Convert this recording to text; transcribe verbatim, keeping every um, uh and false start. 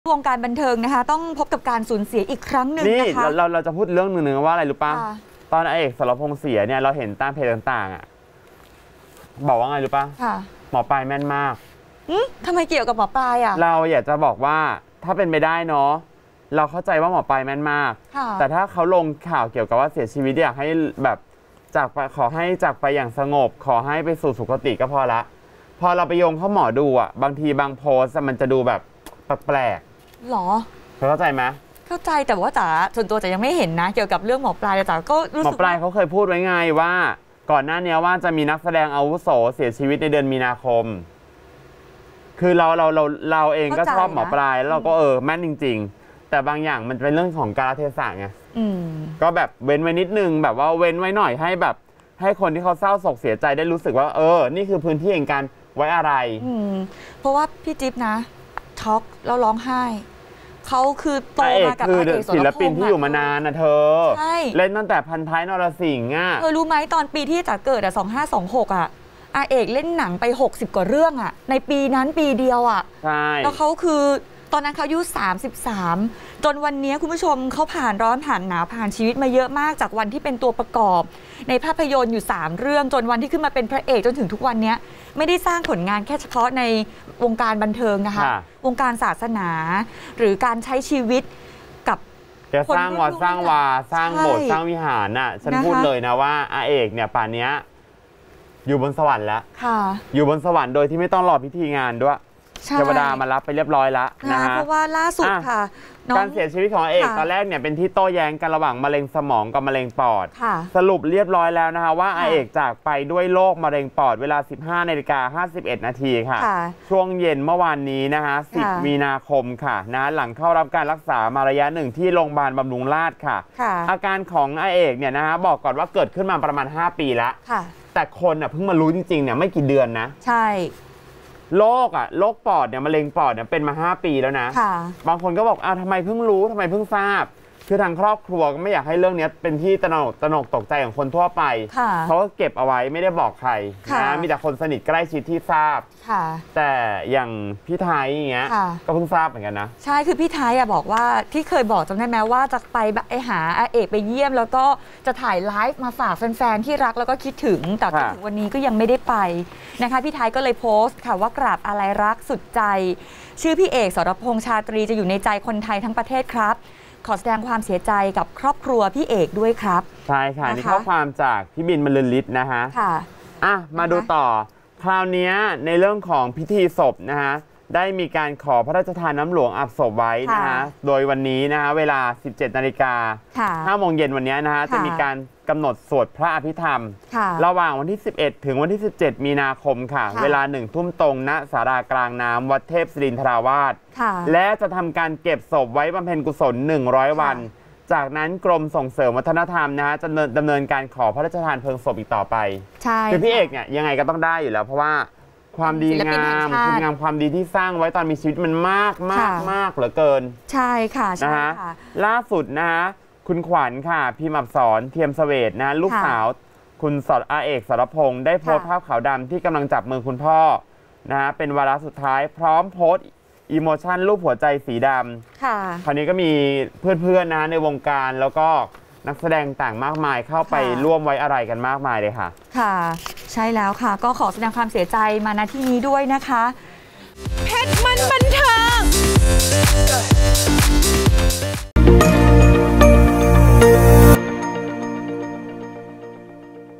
วงการบันเทิงนะคะต้องพบกับการสูญเสียอีกครั้งหนึ่งนะคะนี่เราเราจะพูดเรื่องหนึ่งว่าอะไรรู้ป่ะตอนเอกสรพงษ์เสียเนี่ยเราเห็นตามเพจต่างๆอ่ะบอกว่าไงรู้ป่ะหมอปลายแม่นมากทำไมเกี่ยวกับหมอปลายอ่ะเราอยากจะบอกว่าถ้าเป็นไปได้เนาะเราเข้าใจว่าหมอปลายแม่นมากแต่ถ้าเขาลงข่าวเกี่ยวกับว่าเสียชีวิตอยากให้แบบจากไปขอให้จากไปอย่างสงบขอให้ไปสู่สุคติก็พอละพอเราไปโยงเข้าหมอดูอ่ะบางทีบางโพสมันจะดูแบบแปลกหรอเข้าใจไหมเข้าใจแต่ว่าจ๋าส่วนตัวจ๋ายังไม่เห็นนะเกี่ยวกับเรื่องหมอปลายจ๋าก็รู้สึกหมอปลายเขาเคยพูดไว้ไงว่าก่อนหน้านี้ว่าจะมีนักแสดงอาวุโสเสียชีวิตในเดือนมีนาคมคือเราเราเราเราเองก็ชอบหมอปลายแล้วเราก็เออแม่นจริงๆแต่บางอย่างมันเป็นเรื่องของกาลเทศะไงก็แบบเว้นไว้นิดนึงแบบว่าเว้นไว้หน่อยให้แบบให้คนที่เขาเศร้าโศกเสียใจได้รู้สึกว่าเออนี่คือพื้นที่แห่งการไว้อะไรเพราะว่าพี่จิ๊บนะช็อกแล้วร้องไห้เขาคือโตมากับอาเอกศิลปินที่อยู่มานานนะเธอเล่นตั้งแต่พันท้ายนรสิงห์อ่ะเธอรู้ไหมตอนปีที่จ๋าเกิดอ่ะสองห้าสองหกอ่ะอาเอกเล่นหนังไปหกสิบกว่าเรื่องอ่ะในปีนั้นปีเดียวอ่ะใช่แล้วเขาคือตอนนั้นเขาอายุสามสิบสามจนวันนี้คุณผู้ชมเขาผ่านร้อนผ่านหนาวผ่านชีวิตมาเยอะมากจากวันที่เป็นตัวประกอบในภาพยนตร์อยู่สามเรื่องจนวันที่ขึ้นมาเป็นพระเอกจนถึงทุกวันนี้ไม่ได้สร้างผลงานแค่เฉพาะในวงการบันเทิงนะคะวงการศาสนาหรือการใช้ชีวิตกับจะสร้างวัดสร้างวาสร้างโบสถ์สร้างวิหารน่ะฉันพูดเลยนะว่าอาเอกเนี่ยป่านนี้อยู่บนสวรรค์แล้วอยู่บนสวรรค์โดยที่ไม่ต้องรอพิธีงานด้วยเทวดามารับไปเรียบร้อยแล้วนะฮะเพราะว่าล่าสุดค่ะการเสียชีวิตของเอกตอนแรกเนี่ยเป็นที่โต้แย้งกันระหว่างมะเร็งสมองกับมะเร็งปอดสรุปเรียบร้อยแล้วนะคะว่าอาเอกจากไปด้วยโรคมะเร็งปอดเวลา สิบห้านาฬิกาห้าสิบเอ็ดนาทีค่ะช่วงเย็นเมื่อวานนี้นะคะสิบมีนาคมค่ะนะหลังเข้ารับการรักษามาระยะหนึ่งที่โรงพยาบาลบำรุงราษฎร์ค่ะอาการของอาเอกเนี่ยนะคะบอกก่อนว่าเกิดขึ้นมาประมาณห้าปีแล้วแต่คนอ่ะเพิ่งมารู้จริงๆเนี่ยไม่กี่เดือนนะใช่โรคอ่ะโรคปอดเนี่ยมะเร็งปอดเนี่ยเป็นมาห้าปีแล้วนะบางคนก็บอกอ้าวทำไมเพิ่งรู้ทำไมเพิ่งทราบคือทางครอบครัวก็ไม่อยากให้เรื่องนี้เป็นที่ตระหนกตระหนกตกใจของคนทั่วไปเขาก็เก็บเอาไว้ไม่ได้บอกใครนะมีแต่คนสนิทใกล้ชิดที่ทราบแต่อย่างพี่ไทยอย่างเงี้ยก็เพิ่งทราบเหมือนกันนะใช่คือพี่ไทยอะบอกว่าที่เคยบอกจำได้ไหมว่าจะไปไอหาอาเอกไปเยี่ยมแล้วก็จะถ่ายไลฟ์มาฝากแฟนๆที่รักแล้วก็คิดถึงแต่ถึงวันนี้ก็ยังไม่ได้ไปนะคะพี่ไทยก็เลยโพสต์ค่ะว่ากราบอาลัยรักสุดใจชื่อพี่เอกสรพงษ์ชาตรีจะอยู่ในใจคนไทยทั้งประเทศครับขอแสดงความเสียใจกับครอบครัวพี่เอกด้วยครับใช่ค่ะนี่ข้อความจากพี่บินบรรลือฤทธิ์นะคะค่ะอ่ะมาดูต่อคราวนี้ในเรื่องของพิธีศพนะคะได้มีการขอพระราชทานน้ำหลวงอาบศพไว้นะคะโดยวันนี้นะคะเวลา สิบเจ็ดนาฬิกาห้าโมงเย็นวันนี้นะคะจะมีการกำหนดสวดพระอภิธรรมระหว่างวันที่สิบเอ็ดถึงวันที่สิบเจ็ดมีนาคมค่ะเวลาหนึ่งทุ่มตรงณศาลากลางน้ำวัดเทพศิรินทราวาสและจะทำการเก็บศพไว้บำเพ็ญกุศลหนึ่งร้อยวันจากนั้นกรมส่งเสริมวัฒนธรรมนะฮะจะดำเนินการขอพระราชทานเพลิงศพอีกต่อไปใช่คือพี่เอกเนี่ยยังไงก็ต้องได้อยู่แล้วเพราะว่าความดีงามคุณงามความดีที่สร้างไว้ตอนมีชีวิตมันมากมากมากเหลือเกินใช่ค่ะนะฮะล่าสุดนะฮะคุณขวัญค่ะพิมพ์อับสรเทียมเสวตนะลูกสาวคุณสรอาเอกสรพงษ์ได้โพสต์ภาพขาวดำที่กำลังจับมือคุณพ่อนะฮะเป็นวาระสุดท้ายพร้อมโพสต์อีโมชั่นรูปหัวใจสีดำค่ะคราวนี้ก็มีเพื่อนๆนะในวงการแล้วก็นักแสดงต่างมากมายเข้าไปร่วมไว้อะไรกันมากมายเลยค่ะค่ะใช่แล้วค่ะก็ขอแสดงความเสียใจมาณที่นี้ด้วยนะคะเพชรมันบันเทิง